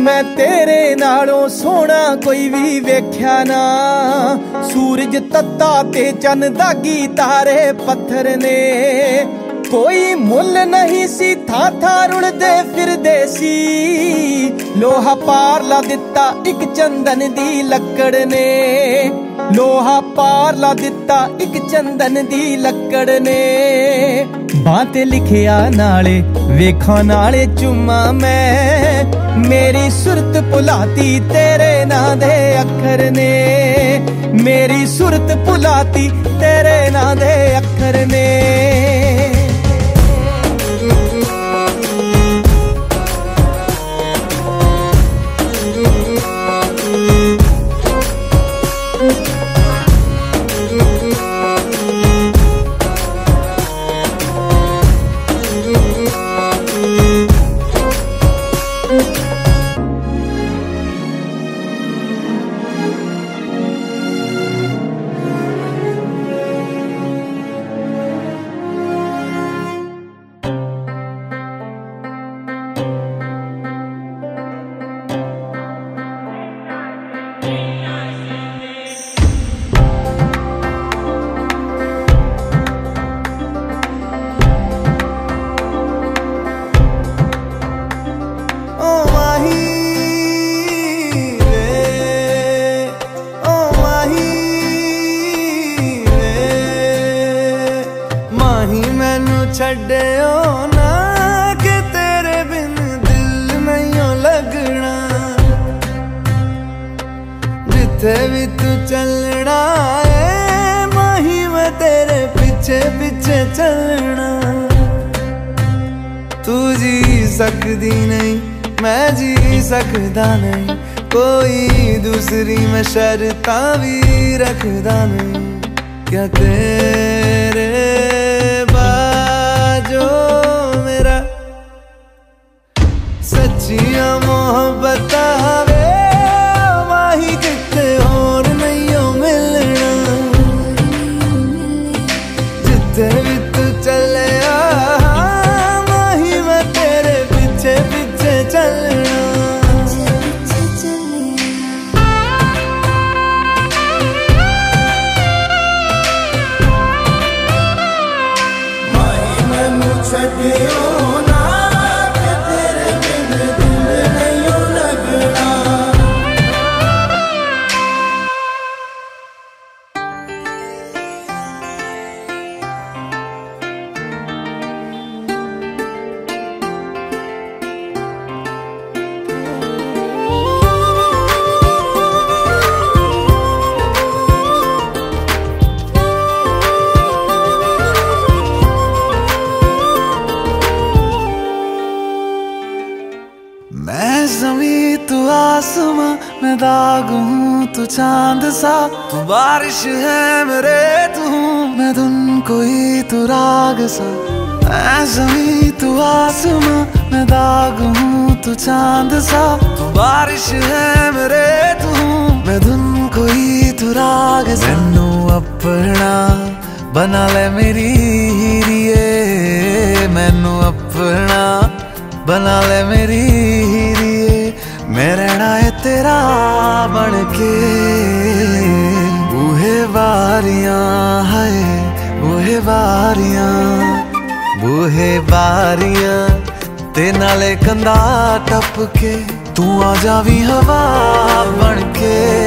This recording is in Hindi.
मैं तेरे नालों सोना कोई भी वेख्या ना। सूरज तत्ता ते चन दागी तारे पत्थर ने। कोई मुल नहीं सी था रुड़दे फिरदे सी। लोहा पार ला दिता एक चंदन दी लकड़ ने। लोहा पार ला दिता एक चंदन दी लकड़ ने। बातें लिखिया नाले वेखा नाले चुमा मैं। मेरी सुरत भुलाती तेरे ना दे अखर ने। मेरी सुरत भुलाती तेरे ना दे अखर ने। छड्डियो ना कि तेरे बिन दिल नहीं लगना। जिथे भी तू चलना है माही मैं तेरे पीछे पीछे चलना। तू जी सकदी नहीं मैं जी सकदा नहीं। कोई दूसरी मैं शर्तां भी रखदा नहीं। क्या तेरे जो मेरा सच्चियां मोहब्बत वे माही किते और नहीं हो मिलना। जिथे भी तू चले माही मैं तेरे पीछे पीछे चलना। छड्डियो ना कि तेरे बिन दिल नहीं लगना। मैं ज़मीं तू आसमां मैं दाग हूँ तू चांद सा। तू बारिश है मेरे तू मैं धुन कोई तू राग सा। मैं ज़मीं तू आसमां मैं दाग हूँ तू चांद सा। तू बारिश है मेरे तू मैं धुन कोई तू राग सा। मैनू अपना बना ले मेरी हीरिए। मैनू अपना बना ले मेरी हीरिए। मैं रहना है तेरा बन के। बूहे बारियां है बूहे बारियां बूहे बारियां ते नाले कंधा टप के। तू आ जावी हवा बन के।